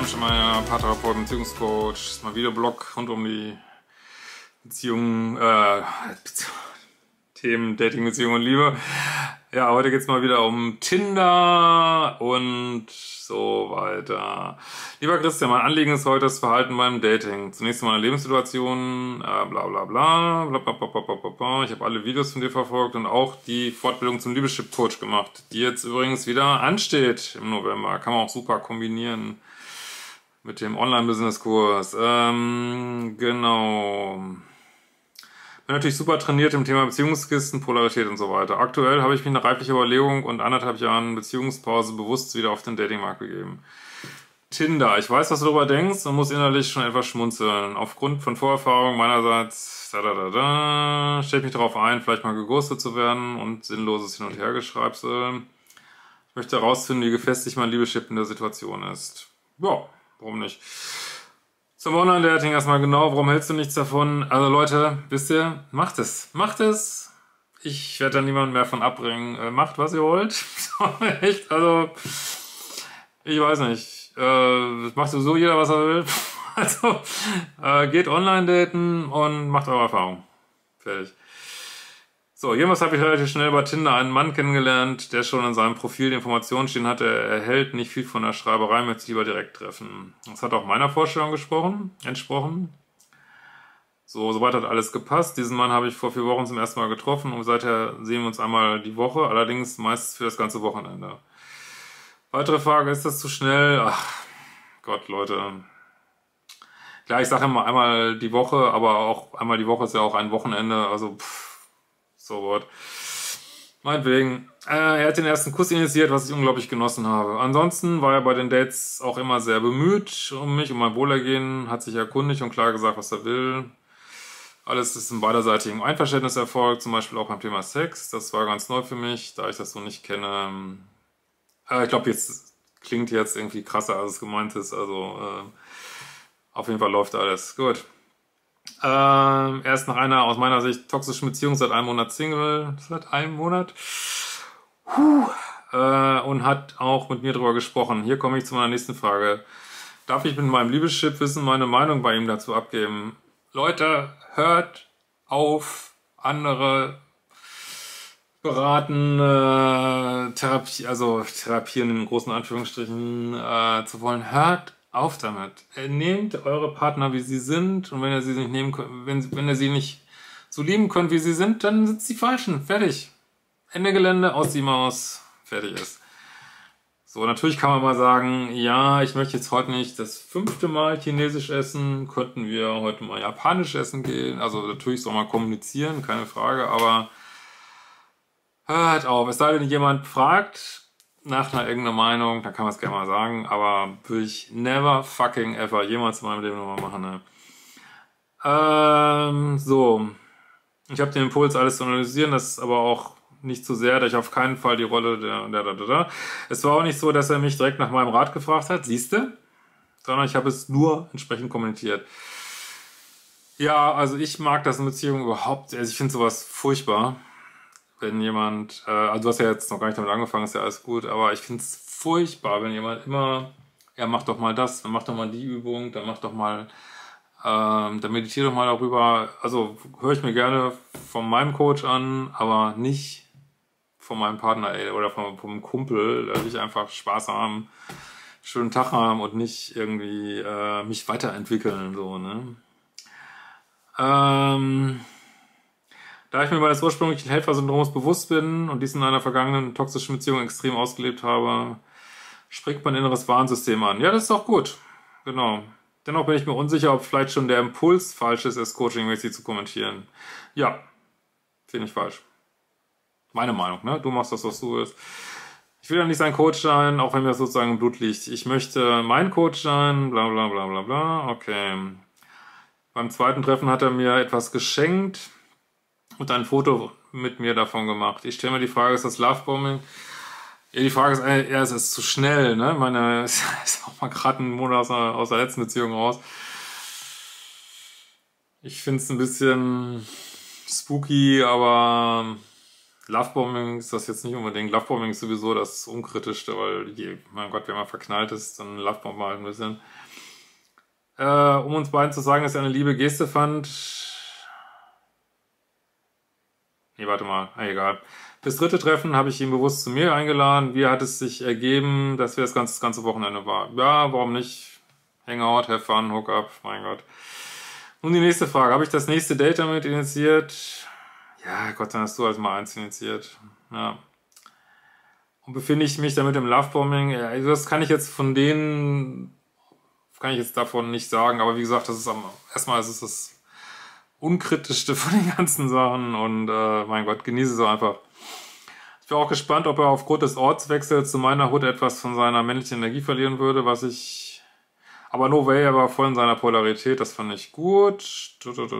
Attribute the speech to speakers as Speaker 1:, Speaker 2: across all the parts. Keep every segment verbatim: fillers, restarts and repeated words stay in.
Speaker 1: Steinmeier, Paartherapeut, Beziehungscoach. Das ist mein Videoblog rund um die Beziehungen, äh, Themen Dating, Beziehung und Liebe. Ja, heute geht's mal wieder um Tinder und so weiter. Lieber Christian, mein Anliegen ist heute das Verhalten beim Dating. Zunächst mal eine Lebenssituation, äh, bla bla bla, bla bla bla bla bla bla. Ich habe alle Videos von dir verfolgt und auch die Fortbildung zum Liebeschip-Coach gemacht, die jetzt übrigens wieder ansteht im November. Kann man auch super kombinieren mit dem Online-Business-Kurs. Ähm, genau. Bin natürlich super trainiert im Thema Beziehungskisten, Polarität und so weiter. Aktuell habe ich mich nach reiflicher Überlegung und anderthalb Jahren Beziehungspause bewusst wieder auf den Datingmarkt begeben. Tinder. Ich weiß, was du darüber denkst und muss innerlich schon etwas schmunzeln. Aufgrund von Vorerfahrung meinerseits, da da da da, stelle ich mich darauf ein, vielleicht mal geghostet zu werden und sinnloses Hin- und Hergeschreibsel. Ich möchte herausfinden, wie gefestigt mein Liebeschip in der Situation ist. Ja, warum nicht? Zum Online-Dating erstmal genau, warum hältst du nichts davon? Also Leute, wisst ihr, macht es, macht es. Ich werde da niemanden mehr von abbringen. Äh, macht, was ihr wollt. Echt, also, ich weiß nicht. Äh, macht sowieso jeder, was er will. Also, äh, geht online-daten und macht eure Erfahrung. Fertig. So, jemals habe ich relativ schnell bei Tinder einen Mann kennengelernt, der schon in seinem Profil die Informationen stehen hatte, er hält nicht viel von der Schreiberei, möchte sich lieber direkt treffen. Das hat auch meiner Vorstellung gesprochen, entsprochen. So, soweit hat alles gepasst. Diesen Mann habe ich vor vier Wochen zum ersten Mal getroffen und seither sehen wir uns einmal die Woche, allerdings meistens für das ganze Wochenende. Weitere Frage, ist das zu schnell? Ach Gott, Leute. Klar, ich sage immer einmal die Woche, aber auch einmal die Woche ist ja auch ein Wochenende, also pff. So what. Meinetwegen. Äh, er hat den ersten Kuss initiiert, was ich unglaublich genossen habe. Ansonsten war er bei den Dates auch immer sehr bemüht um mich, um mein Wohlergehen, hat sich erkundigt und klar gesagt, was er will. Alles ist im beiderseitigen Einverständnis erfolgt, zum Beispiel auch beim Thema Sex. Das war ganz neu für mich, da ich das so nicht kenne. Äh, ich glaube, jetzt klingt jetzt irgendwie krasser, als es gemeint ist. Also äh, auf jeden Fall läuft alles. Gut. Ähm, er ist nach einer, aus meiner Sicht, toxischen Beziehung seit einem Monat Single, seit einem Monat, Puh. Äh, und hat auch mit mir darüber gesprochen. Hier komme ich zu meiner nächsten Frage. Darf ich mit meinem Liebeschip wissen, meine Meinung bei ihm dazu abgeben? Leute, hört auf, andere beraten, äh, Therapie, also therapieren in großen Anführungsstrichen äh, zu wollen. Hört auf damit. Nehmt eure Partner, wie sie sind, und wenn ihr sie nicht nehmen könnt, wenn, wenn ihr sie nicht so lieben könnt, wie sie sind, dann sind sie falschen. Fertig. Ende Gelände, aus die Maus. Fertig ist. So, natürlich kann man mal sagen, ja, ich möchte jetzt heute nicht das fünfte Mal Chinesisch essen, könnten wir heute mal Japanisch essen gehen. Also natürlich soll man kommunizieren, keine Frage, aber hört auf. Es sei denn, jemand fragt nach einer irgendeiner Meinung, dann kann man es gerne mal sagen, aber würde ich never fucking ever jemals in meinem Leben nochmal machen, ne? Ähm, so. Ich habe den Impuls, alles zu analysieren, das ist aber auch nicht zu sehr, da ich auf keinen Fall die Rolle der, der, der, der, der. Es war auch nicht so, dass er mich direkt nach meinem Rat gefragt hat, siehste, sondern ich habe es nur entsprechend kommentiert. Ja, also ich mag das in Beziehungen überhaupt, also ich finde sowas furchtbar. Wenn jemand, äh, also du hast ja jetzt noch gar nicht damit angefangen, ist ja alles gut, aber ich finde es furchtbar, wenn jemand immer, ja, mach doch mal das, dann mach doch mal die Übung, dann mach doch mal, ähm, dann meditiere doch mal darüber. Also höre ich mir gerne von meinem Coach an, aber nicht von meinem Partner, ey, oder vom, vom Kumpel. Da will ich einfach Spaß haben, schönen Tag haben und nicht irgendwie äh, mich weiterentwickeln, so, ne? Ähm... Da ich mir meines ursprünglichen Helfersyndroms bewusst bin und dies in einer vergangenen toxischen Beziehung extrem ausgelebt habe, springt mein inneres Warnsystem an. Ja, das ist doch gut. Genau. Dennoch bin ich mir unsicher, ob vielleicht schon der Impuls falsch ist, es coachingmäßig zu kommentieren. Ja, finde ich falsch. Meine Meinung, ne? Du machst das, was du willst. Ich will ja nicht sein Coach sein, auch wenn mir das sozusagen im Blut liegt. Ich möchte mein Coach sein, bla bla bla bla bla. Okay. Beim zweiten Treffen hat er mir etwas geschenkt und ein Foto mit mir davon gemacht. Ich stelle mir die Frage, ist das Lovebombing? Ja, die Frage ist eher, ist es zu schnell, ne? Ich meine, es ist auch mal gerade ein Monat aus der, aus der letzten Beziehung raus. Ich finde es ein bisschen spooky, aber Lovebombing ist das jetzt nicht unbedingt. Lovebombing ist sowieso das Unkritischste, weil, je, mein Gott, wenn man verknallt ist, dann lovebomben wir halt ein bisschen. Äh, um uns beiden zu sagen, dass er eine liebe Geste fand. Nee, warte mal, ah, egal. Fürs dritte Treffen habe ich ihn bewusst zu mir eingeladen. Wie hat es sich ergeben, dass wir das ganze, das ganze Wochenende waren? Ja, warum nicht? Hangout, have fun, hook up, mein Gott. Und die nächste Frage, habe ich das nächste Date damit initiiert? Ja, Gott, dann hast du also mal eins initiiert. Ja. Und befinde ich mich damit im Lovebombing? Ja, also das kann ich jetzt von denen, kann ich jetzt davon nicht sagen, aber wie gesagt, das ist am, erstmal ist es das unkritischste von den ganzen Sachen und äh, mein Gott, genieße es einfach. Ich bin auch gespannt, ob er aufgrund des Ortswechsels zu meiner Hut etwas von seiner männlichen Energie verlieren würde, was ich... Aber no way, er war voll in seiner Polarität, das fand ich gut.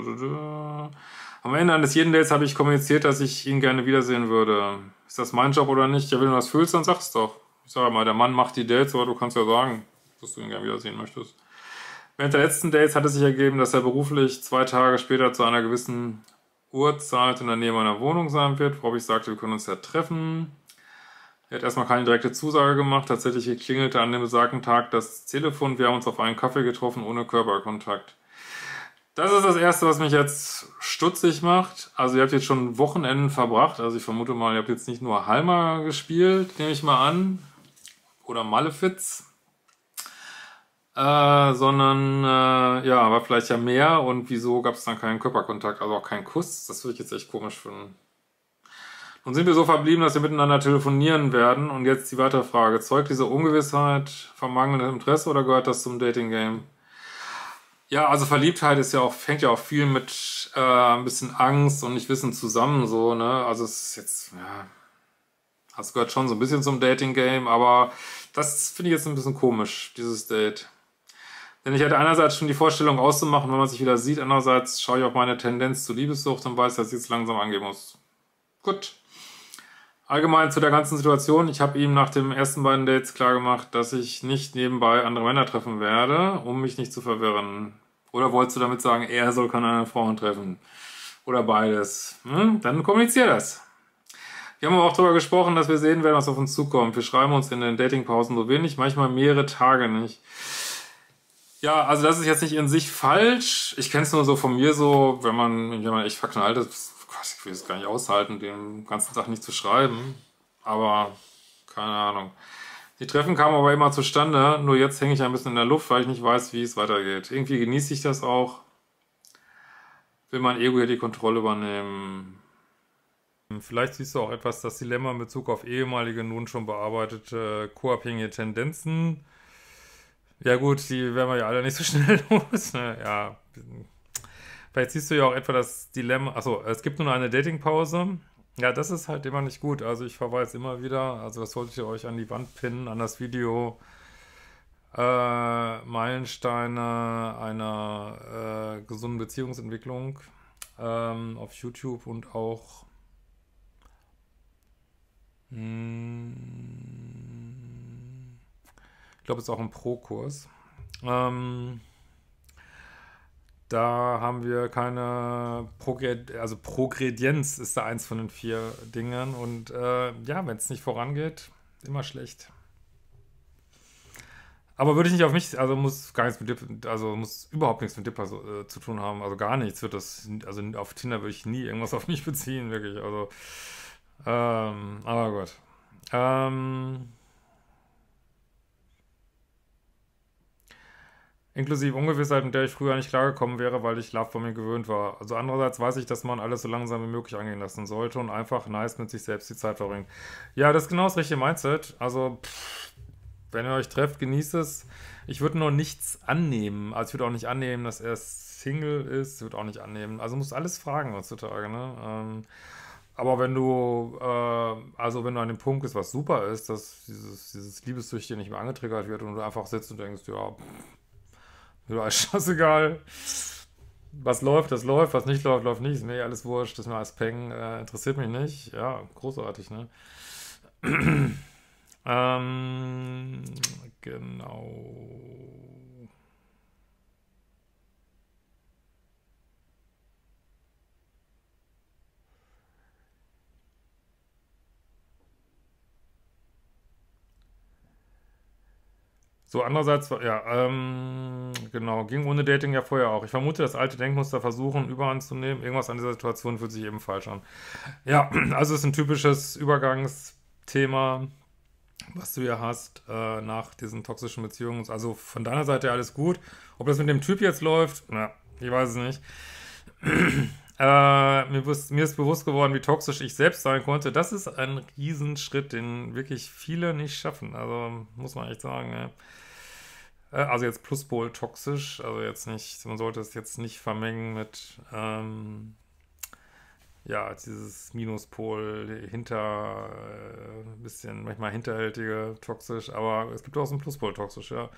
Speaker 1: Am Ende eines jeden Dates habe ich kommuniziert, dass ich ihn gerne wiedersehen würde. Ist das mein Job oder nicht? Ja, wenn du das fühlst, dann sag's doch. Ich sage mal, der Mann macht die Dates, aber du kannst ja sagen, dass du ihn gerne wiedersehen möchtest. Während der letzten Dates hat es sich ergeben, dass er beruflich zwei Tage später zu einer gewissen Uhrzeit in der Nähe meiner Wohnung sein wird, worauf ich sagte, wir können uns ja treffen. Er hat erstmal keine direkte Zusage gemacht. Tatsächlich klingelte an dem besagten Tag das Telefon. Wir haben uns auf einen Kaffee getroffen, ohne Körperkontakt. Das ist das Erste, was mich jetzt stutzig macht. Also ihr habt jetzt schon Wochenenden verbracht. Also ich vermute mal, ihr habt jetzt nicht nur Halma gespielt, nehme ich mal an. Oder Malefiz. Äh, sondern, äh, ja, war vielleicht ja mehr. Und wieso gab es dann keinen Körperkontakt, also auch keinen Kuss? Das würde ich jetzt echt komisch finden. Nun sind wir so verblieben, dass wir miteinander telefonieren werden. Und jetzt die weitere Frage. Zeugt diese Ungewissheit vom mangelnden Interesse oder gehört das zum Dating-Game? Ja, also Verliebtheit ist ja auch, fängt ja auch viel mit äh, ein bisschen Angst und Nichtwissen zusammen, so, ne? Also es ist jetzt, ja, das gehört schon so ein bisschen zum Dating-Game, aber das finde ich jetzt ein bisschen komisch, dieses Date. Denn ich hatte einerseits schon die Vorstellung auszumachen, wenn man sich wieder sieht, andererseits schaue ich auf meine Tendenz zur Liebessucht und weiß, dass ich jetzt langsam angehen muss. Gut. Allgemein zu der ganzen Situation. Ich habe ihm nach den ersten beiden Dates klargemacht, dass ich nicht nebenbei andere Männer treffen werde, um mich nicht zu verwirren. Oder wolltest du damit sagen, er soll keine anderen Frauen treffen? Oder beides? Hm? Dann kommunizier das. Wir haben aber auch darüber gesprochen, dass wir sehen werden, was auf uns zukommt. Wir schreiben uns in den Datingpausen so wenig, manchmal mehrere Tage nicht. Ja, also das ist jetzt nicht in sich falsch. Ich kenne es nur so von mir so, wenn man, wenn man echt verknallt ist, Gott, ich will es gar nicht aushalten, den ganzen Tag nicht zu schreiben. Aber, keine Ahnung. Die Treffen kamen aber immer zustande, nur jetzt hänge ich ein bisschen in der Luft, weil ich nicht weiß, wie es weitergeht. Irgendwie genieße ich das auch. Will mein Ego hier die Kontrolle übernehmen. Vielleicht siehst du auch etwas das Dilemma in Bezug auf ehemalige, nun schon bearbeitete, co-abhängige Tendenzen. Ja gut, die werden wir ja alle nicht so schnell los. Ne? Ja, vielleicht siehst du ja auch etwa das Dilemma. Achso, es gibt nur eine Datingpause. Ja, das ist halt immer nicht gut. Also ich verweise immer wieder, also das solltet ihr euch an die Wand pinnen, an das Video äh, Meilensteine einer äh, gesunden Beziehungsentwicklung ähm, auf YouTube und auch mh, ich glaube, es ist auch ein Pro-Kurs. Ähm, Da haben wir keine Progred also Progredienz ist da eins von den vier Dingen und äh, ja, wenn es nicht vorangeht, immer schlecht. Aber würde ich nicht auf mich, also muss gar nichts mit Dip, also muss überhaupt nichts mit Dipper so, äh, zu tun haben, also gar nichts wird das, also auf Tinder würde ich nie irgendwas auf mich beziehen, wirklich, also ähm, aber gut. Ähm, Inklusive Ungewissheit, mit der ich früher nicht klargekommen wäre, weil ich Lovebombing gewöhnt war. Also andererseits weiß ich, dass man alles so langsam wie möglich angehen lassen sollte und einfach nice mit sich selbst die Zeit verbringt. Ja, das ist genau das richtige Mindset. Also, pff, wenn ihr euch trefft, genießt es. Ich würde nur nichts annehmen. Also ich würde auch nicht annehmen, dass er Single ist. Ich würde auch nicht annehmen. Also musst alles fragen heutzutage, ne? Ähm, aber wenn du, äh, also wenn du an dem Punkt bist, was super ist, dass dieses, dieses Liebessüchchen nicht mehr angetriggert wird und du einfach sitzt und denkst, ja, pff, ja, ist scheißegal. Was läuft, das läuft. Was nicht läuft, läuft nicht. Ist mir eh alles wurscht. Das ist mir alles Peng. Äh, interessiert mich nicht. Ja, großartig, ne? ähm, genau. So, andererseits, ja, ähm, genau, ging ohne Dating ja vorher auch. Ich vermute, das alte Denkmuster versuchen, Überhand zu nehmen. Irgendwas an dieser Situation fühlt sich eben falsch an. Ja, also es ist ein typisches Übergangsthema, was du hier hast, äh, nach diesen toxischen Beziehungen. Also von deiner Seite alles gut. Ob das mit dem Typ jetzt läuft, na, ich weiß es nicht. Äh, mir, wus- mir ist bewusst geworden, wie toxisch ich selbst sein konnte. Das ist ein Riesenschritt, den wirklich viele nicht schaffen. Also muss man echt sagen. Ja. Äh, also jetzt Pluspol toxisch, also jetzt nicht, man sollte es jetzt nicht vermengen mit, ähm, ja, dieses Minuspol hinter, äh, ein bisschen manchmal hinterhältige toxisch, aber es gibt auch so einen Pluspol toxisch, ja.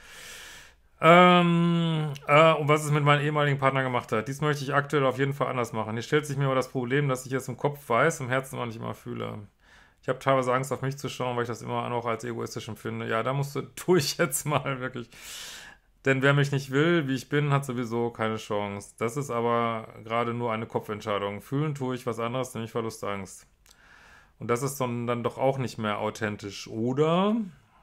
Speaker 1: Ähm, äh, und was es mit meinem ehemaligen Partner gemacht hat. Dies möchte ich aktuell auf jeden Fall anders machen. Hier stellt sich mir aber das Problem, dass ich es im Kopf weiß, im Herzen aber nicht immer fühle. Ich habe teilweise Angst, auf mich zu schauen, weil ich das immer auch als egoistisch empfinde. Ja, da musst du durch jetzt mal wirklich. Denn wer mich nicht will, wie ich bin, hat sowieso keine Chance. Das ist aber gerade nur eine Kopfentscheidung. Fühlen tue ich was anderes, nämlich Verlustangst. Und das ist dann, dann doch auch nicht mehr authentisch, oder?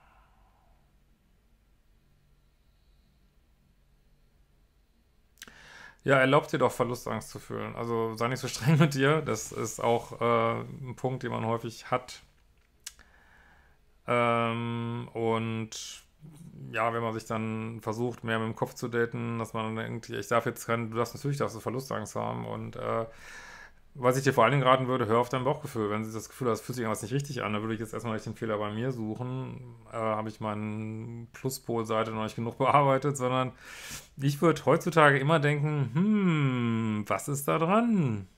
Speaker 1: Ja, erlaubt dir doch Verlustangst zu fühlen. Also sei nicht so streng mit dir. Das ist auch äh, ein Punkt, den man häufig hat. Ähm, und ja, wenn man sich dann versucht, mehr mit dem Kopf zu daten, dass man dann irgendwie, ich darf jetzt kein, du darfst natürlich darfst du Verlustangst haben. Und äh, was ich dir vor allen Dingen raten würde, hör auf dein Bauchgefühl. Wenn du das Gefühl hast, es fühlt sich irgendwas nicht richtig an, dann würde ich jetzt erstmal nicht den Fehler bei mir suchen. Äh, habe ich meine Pluspol-Seite noch nicht genug bearbeitet, sondern ich würde heutzutage immer denken, hm, was ist da dran?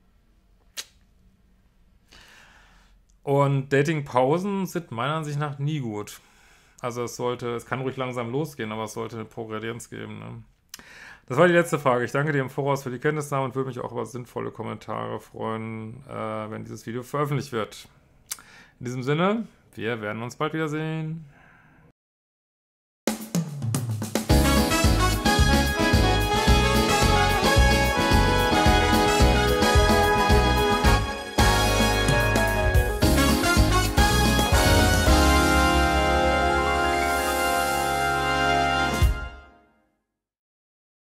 Speaker 1: Und Datingpausen sind meiner Ansicht nach nie gut. Also es sollte, es kann ruhig langsam losgehen, aber es sollte eine Progredienz geben. Ne? Das war die letzte Frage. Ich danke dir im Voraus für die Kenntnisnahme und würde mich auch über sinnvolle Kommentare freuen, äh, wenn dieses Video veröffentlicht wird. In diesem Sinne, wir werden uns bald wiedersehen.